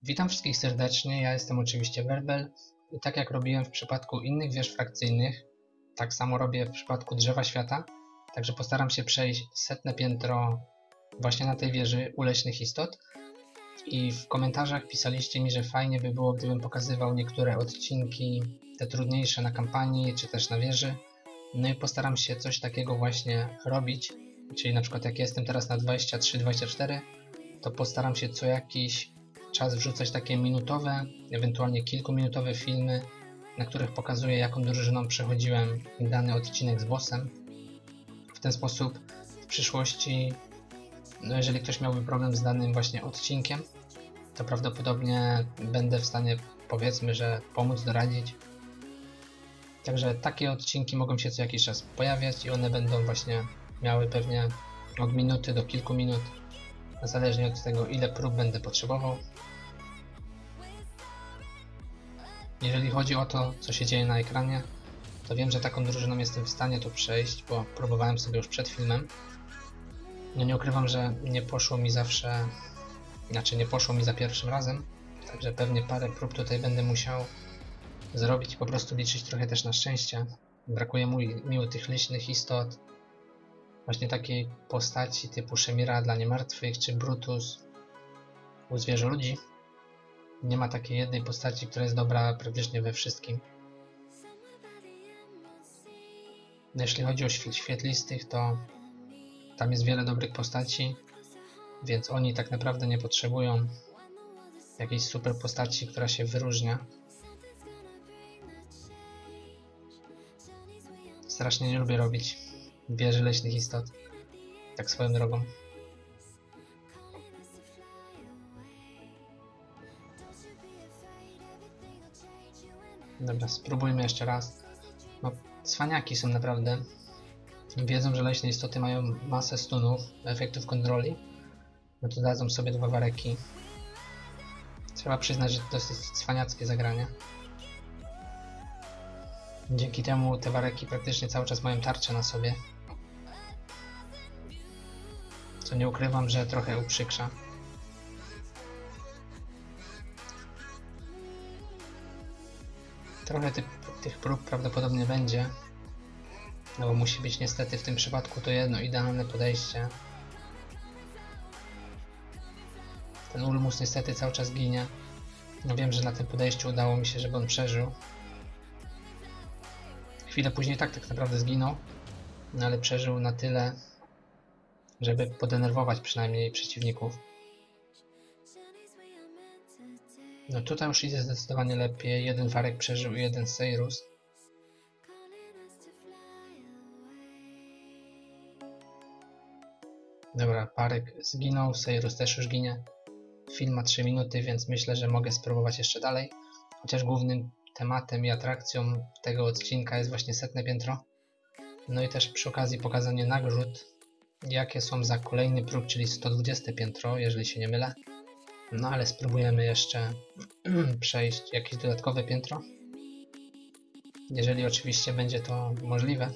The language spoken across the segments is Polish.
Witam wszystkich serdecznie, ja jestem oczywiście Werbel i tak jak robiłem w przypadku innych wież frakcyjnych, tak samo robię w przypadku Drzewa Świata, także postaram się przejść 100 piętro właśnie na tej wieży Uleśnych Istot i w komentarzach pisaliście mi, że fajnie by było, gdybym pokazywał niektóre odcinki, te trudniejsze na kampanii czy też na wieży, no i postaram się coś takiego właśnie robić, czyli na przykład jak jestem teraz na 23-24, to postaram się co jakiś czas wrzucać takie minutowe, ewentualnie kilkuminutowe filmy, na których pokazuję, jaką drużyną przechodziłem dany odcinek z bossem. W ten sposób w przyszłości, no jeżeli ktoś miałby problem z danym właśnie odcinkiem, to prawdopodobnie będę w stanie, powiedzmy, że pomóc, doradzić. Także takie odcinki mogą się co jakiś czas pojawiać i one będą właśnie miały pewnie od minuty do kilku minut, zależnie od tego, ile prób będę potrzebował. Jeżeli chodzi o to, co się dzieje na ekranie, to wiem, że taką drużyną jestem w stanie to przejść, bo próbowałem sobie już przed filmem. No nie ukrywam, że nie poszło mi zawsze, nie poszło mi za pierwszym razem, także pewnie parę prób tutaj będę musiał zrobić i po prostu liczyć trochę też na szczęście. Brakuje mi tych leśnych istot, właśnie takiej postaci typu Szemira dla niemartwych czy Brutus u zwierzoludzi. Nie ma takiej jednej postaci, która jest dobra praktycznie we wszystkim. Jeśli chodzi o świetlistych, to tam jest wiele dobrych postaci, więc oni tak naprawdę nie potrzebują jakiejś super postaci, która się wyróżnia. Strasznie nie lubię robić wieży leśnych istot, tak swoją drogą. Dobra, spróbujmy jeszcze raz. No, cwaniaki są naprawdę. Wiedzą, że leśne istoty mają masę stunów, efektów kontroli. No to dadzą sobie dwa wareki. Trzeba przyznać, że to dosyć cwaniackie zagranie. Dzięki temu te wareki praktycznie cały czas mają tarczę na sobie. Co nie ukrywam, że trochę uprzykrza. Trochę tych prób prawdopodobnie będzie. No bo musi być niestety w tym przypadku to jedno idealne podejście. Ten Ulmus niestety cały czas ginie. No wiem, że na tym podejściu udało mi się, żeby on przeżył. Chwilę później tak naprawdę zginął. No ale przeżył na tyle, żeby podenerwować przynajmniej przeciwników. No tutaj już idzie zdecydowanie lepiej. Jeden Warek przeżył i jeden Seirus. Dobra, Parek zginął, Seirus też już ginie. Film ma 3 minuty, więc myślę, że mogę spróbować jeszcze dalej. Chociaż głównym tematem i atrakcją tego odcinka jest właśnie 100 piętro. No i też przy okazji pokazanie nagród, jakie są za kolejny próg, czyli 120 piętro, jeżeli się nie mylę. No ale spróbujemy jeszcze przejść jakieś dodatkowe piętro. Jeżeli oczywiście będzie to możliwe.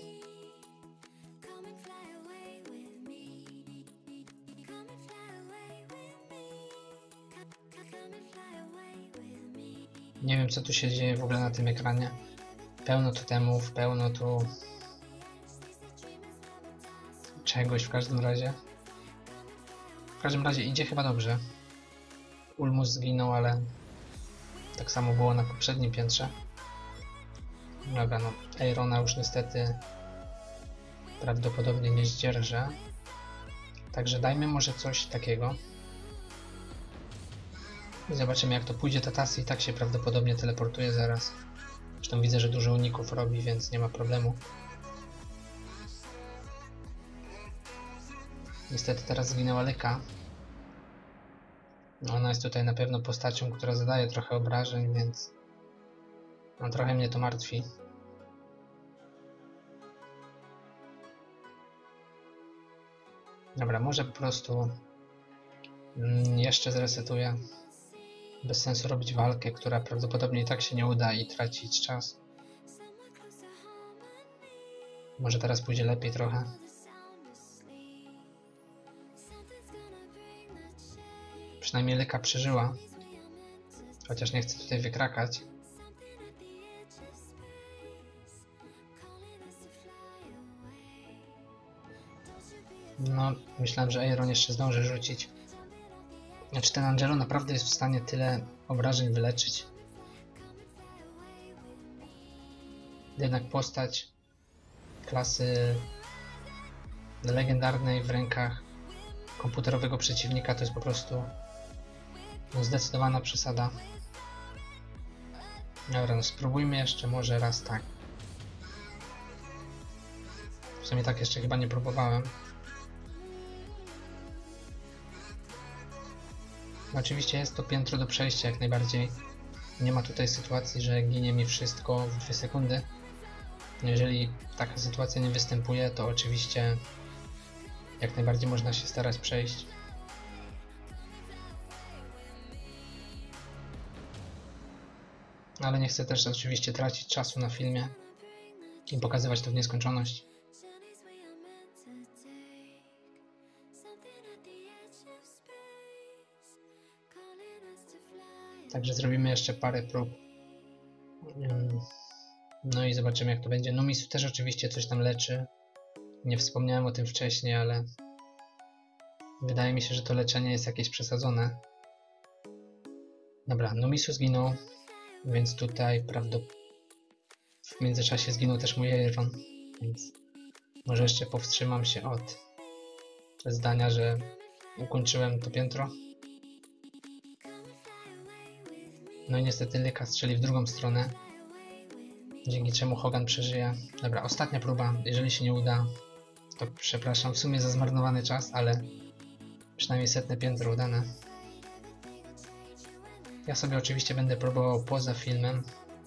Nie wiem, co tu się dzieje w ogóle na tym ekranie. Pełno totemów, pełno tu czegoś w każdym razie. W każdym razie idzie chyba dobrze. Ulmus zginął, ale tak samo było na poprzednim piętrze. Dobra, no Eirona już niestety prawdopodobnie nie zdzierżę. Także dajmy może coś takiego. I zobaczymy, jak to pójdzie. Tatasy i tak się prawdopodobnie teleportuje zaraz. Zresztą widzę, że dużo uników robi, więc nie ma problemu. Niestety teraz zginęła Lyka. Ona jest tutaj na pewno postacią, która zadaje trochę obrażeń, więc no, trochę mnie to martwi. Dobra, może po prostu jeszcze zresetuję. Bez sensu robić walkę, która prawdopodobnie i tak się nie uda i tracić czas. Może teraz pójdzie lepiej trochę. Przynajmniej Lyka przeżyła. Chociaż nie chcę tutaj wykrakać. No, myślałem, że Aeron jeszcze zdąży rzucić. Znaczy ten Angelo naprawdę jest w stanie tyle obrażeń wyleczyć. Jednak postać klasy legendarnej w rękach komputerowego przeciwnika to jest po prostu zdecydowana przesada. Dobra, no spróbujmy jeszcze może raz tak. W sumie tak jeszcze chyba nie próbowałem. Oczywiście jest to piętro do przejścia jak najbardziej. Nie ma tutaj sytuacji, że ginie mi wszystko w 2 sekundy. Jeżeli taka sytuacja nie występuje, to oczywiście jak najbardziej można się starać przejść. Ale nie chcę też oczywiście tracić czasu na filmie i pokazywać to w nieskończoność. Także zrobimy jeszcze parę prób. No i zobaczymy jak to będzie. Numisu też oczywiście coś tam leczy. Nie wspomniałem o tym wcześniej, ale wydaje mi się, że to leczenie jest jakieś przesadzone. Dobra, Numisu zginął, więc tutaj w międzyczasie zginął też mój Aeron, więc może jeszcze powstrzymam się od zdania, że ukończyłem to piętro. No i niestety Lyka strzeli w drugą stronę, dzięki czemu Hogan przeżyje. Dobra, ostatnia próba. Jeżeli się nie uda, to przepraszam w sumie za zmarnowany czas, ale przynajmniej 100. piętro udane. Ja sobie oczywiście będę próbował poza filmem.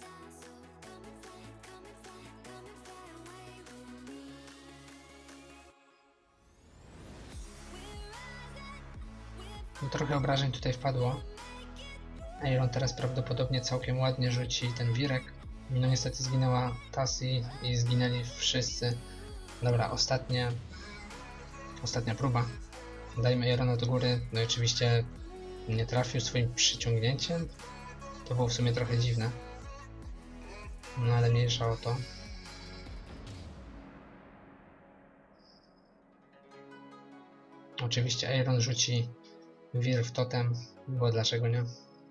No, trochę obrażeń tutaj wpadło. Aeron teraz prawdopodobnie całkiem ładnie rzuci ten wirek. No niestety zginęła Tassi i zginęli wszyscy. Dobra, ostatnia próba. Dajmy Aerona do góry. No i oczywiście nie trafił swoim przyciągnięciem. To było w sumie trochę dziwne. No ale mniejsza o to. Oczywiście Aeron rzuci wir w totem, bo dlaczego nie?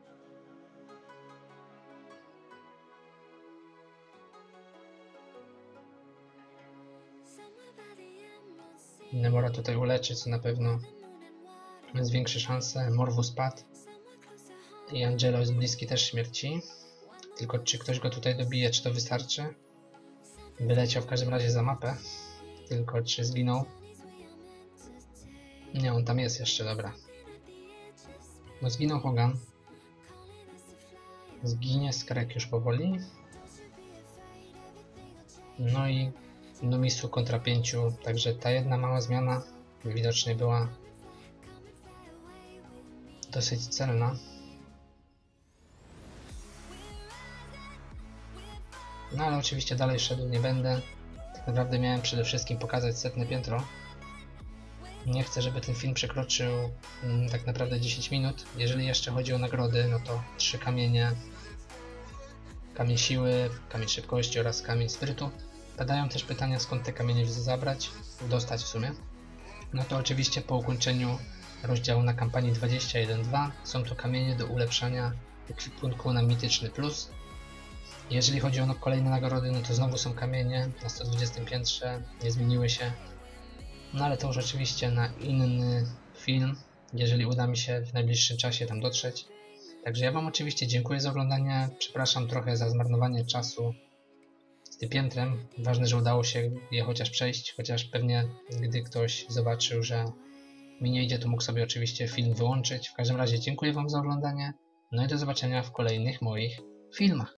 Nemora tutaj uleczy, co na pewno zwiększy szanse. Morwu spadł i Angelo jest bliski też śmierci. Tylko czy ktoś go tutaj dobije, czy to wystarczy? Wyleciał w każdym razie za mapę. Tylko czy zginął? Nie, on tam jest jeszcze, dobra. No zginął Hogan. Zginie Skrek już powoli. No i Numisu kontra 5, także ta jedna mała zmiana widocznie była dosyć celna. No ale oczywiście dalej szedł nie będę. Tak naprawdę miałem przede wszystkim pokazać 100. piętro. Nie chcę, żeby ten film przekroczył tak naprawdę 10 minut. Jeżeli jeszcze chodzi o nagrody, no to 3 kamienie. Kamień siły, kamień szybkości oraz kamień sprytu. Padają też pytania, skąd te kamienie dostać w sumie. No to oczywiście po ukończeniu rozdziału na kampanii 21.2 są to kamienie do ulepszania ekwipunku na mityczny plus. Jeżeli chodzi o kolejne nagrody, no to znowu są kamienie na 120 piętrze, nie zmieniły się. No ale to już oczywiście na inny film, jeżeli uda mi się w najbliższym czasie tam dotrzeć. Także ja Wam oczywiście dziękuję za oglądanie, przepraszam trochę za zmarnowanie czasu z tym piętrem. Ważne, że udało się je chociaż przejść, chociaż pewnie gdy ktoś zobaczył, że mi nie idzie, to mógł sobie oczywiście film wyłączyć. W każdym razie dziękuję Wam za oglądanie, no i do zobaczenia w kolejnych moich filmach.